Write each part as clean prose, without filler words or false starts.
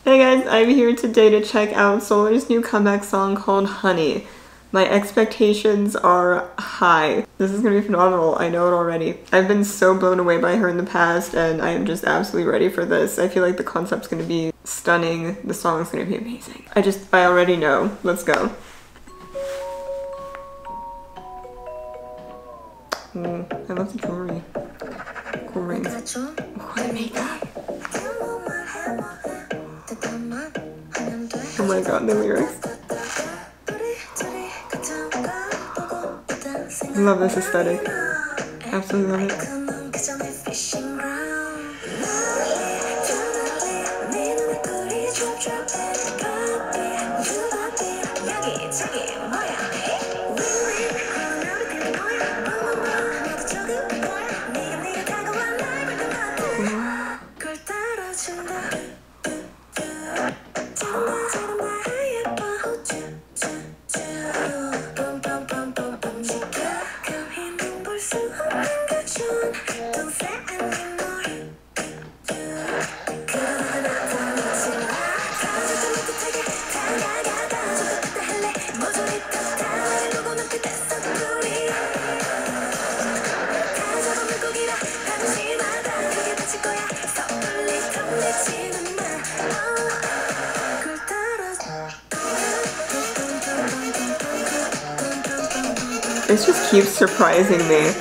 Hey guys, I'm here today to check out Solar's new comeback song called Honey. My expectations are high. This is gonna be phenomenal, I know it already. I've been so blown away by her in the past and I am just absolutely ready for this. I feel like the concept's gonna be stunning, the song's gonna be amazing. I already know. Let's go. Oh, I love the jewelry. Cool rings. Oh, what a makeup. Oh my god, the lyrics. I love this aesthetic. Absolutely love it. This just keeps surprising me.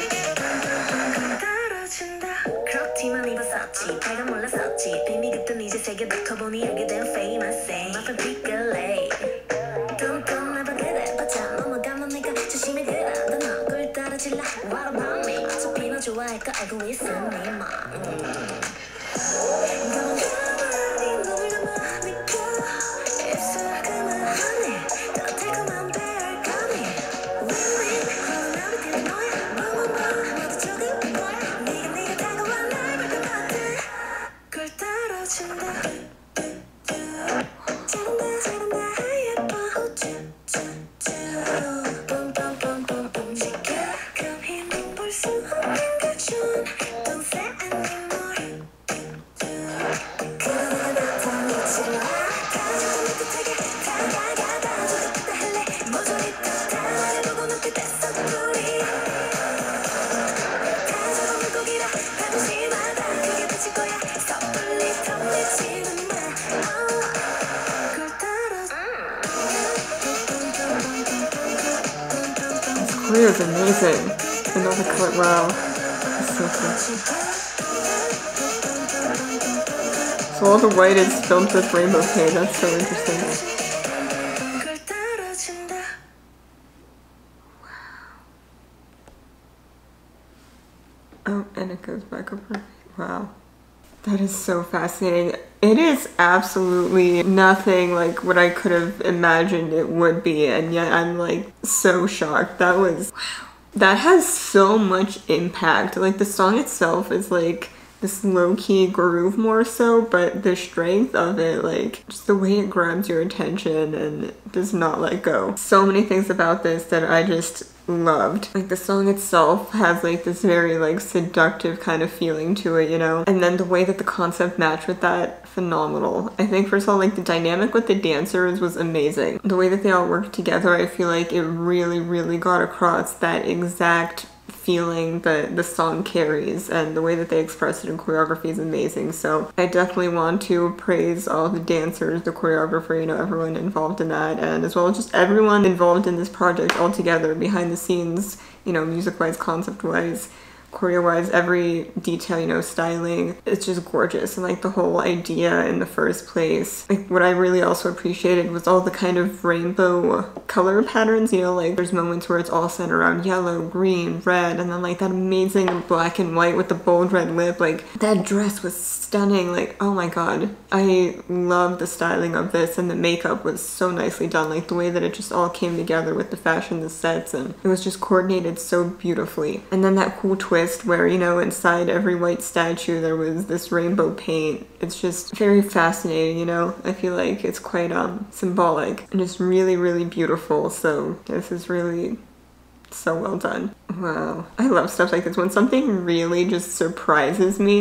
This is amazing. Another color. Wow. It's so cool. So all the white is filmed with rainbow paint. That's so interesting. Oh, and it goes back over. Wow. That is so fascinating. It is absolutely nothing like what I could have imagined it would be, and yet I'm like so shocked. That was, wow. That has so much impact. Like the song itself is like this low-key groove more so, but the strength of it, like just the way it grabs your attention and does not let go. So many things about this that I just loved. Like the song itself has like this very like seductive kind of feeling to it, you know? And then the way that the concept matched with that, phenomenal. I think first of all, like the dynamic with the dancers was amazing. The way that they all worked together, I feel like it really got across that exact feeling that the song carries, and the way that they express it in choreography is amazing. So I definitely want to praise all the dancers, the choreographer, you know, everyone involved in that, and as well as just everyone involved in this project all together, behind the scenes, you know, music-wise, concept-wise, choreo-wise, every detail, you know, styling, it's just gorgeous. And like the whole idea in the first place, like what I really also appreciated was all the kind of rainbow color patterns, you know, like there's moments where it's all centered around yellow, green, red, and then like that amazing black and white with the bold red lip. Like that dress was stunning. Like, oh my god, I love the styling of this, and the makeup was so nicely done. Like the way that it just all came together with the fashion, the sets, and it was just coordinated so beautifully. And then that cool twist where, you know, inside every white statue there was this rainbow paint. It's just very fascinating, you know? I feel like it's quite symbolic and just really beautiful. So this is really so well done. Wow. I love stuff like this. When something really just surprises me,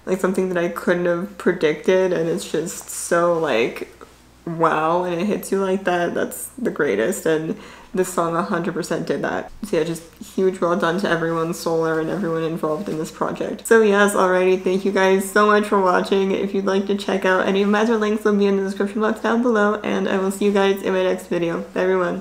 like something that I couldn't have predicted, and it's just so like wow, and it hits you like that. That's the greatest, and this song 100% did that. So yeah, just huge well done to everyone, Solar, and everyone involved in this project. So yes, alrighty, thank you guys so much for watching. If you'd like to check out any of my other links, will be in the description box down below, and I will see you guys in my next video. Bye everyone.